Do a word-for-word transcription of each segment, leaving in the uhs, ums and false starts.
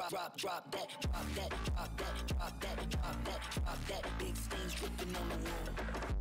drop, drop, drop that, drop that, drop that, drop that, drop that, drop that. Big stains dripping on the wall.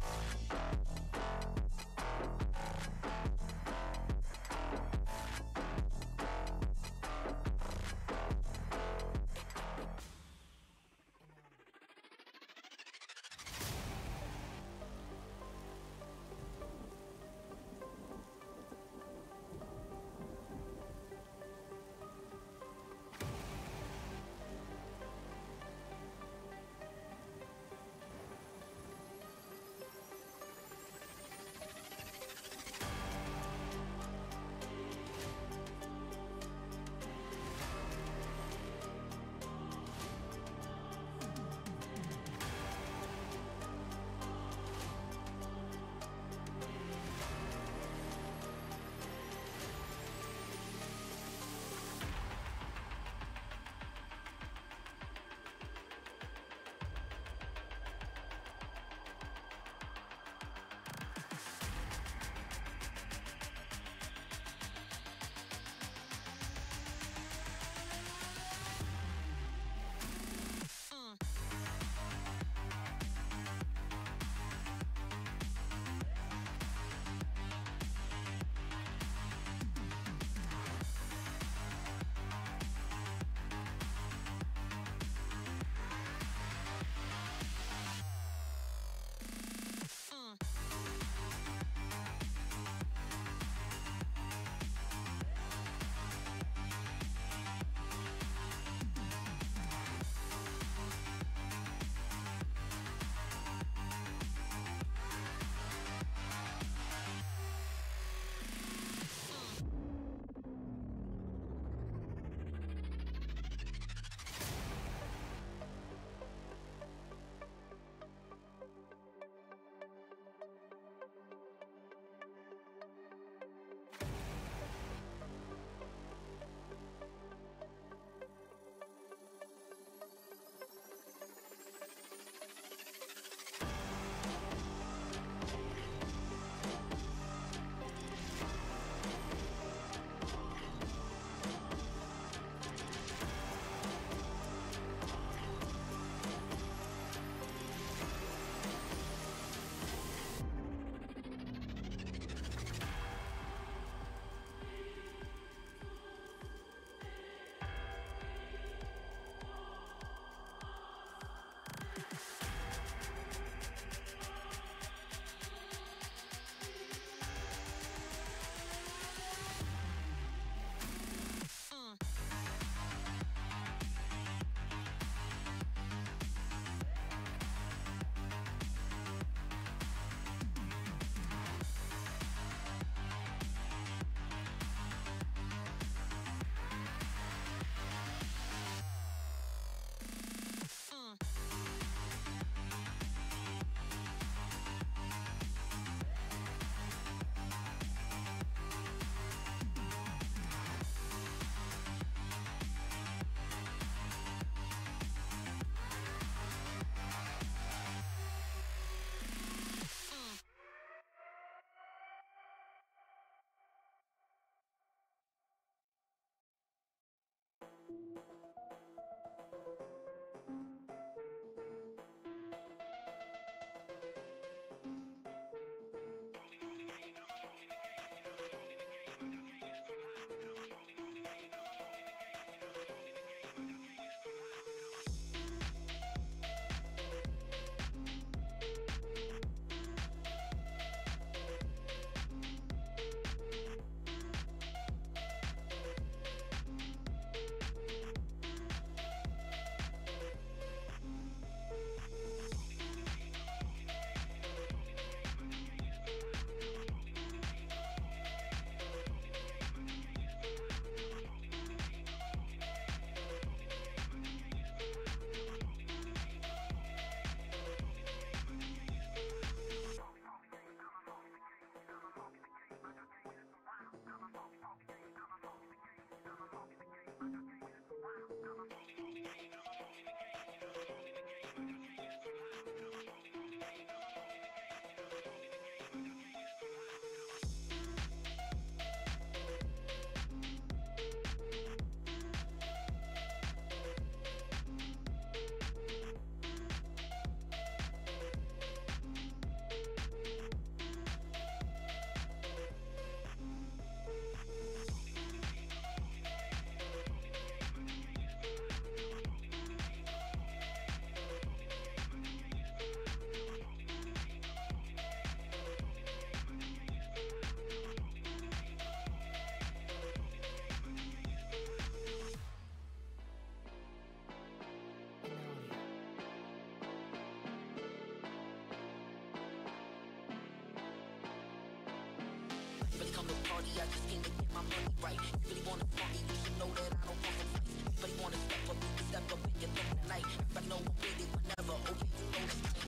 really come to party, I just came to get my money right. You really wanna party, you should know that I don't want some fights. You really wanna step up, you can step up and get thrown tonight. Everybody know I'm with it whenever, oh yeah, you know this.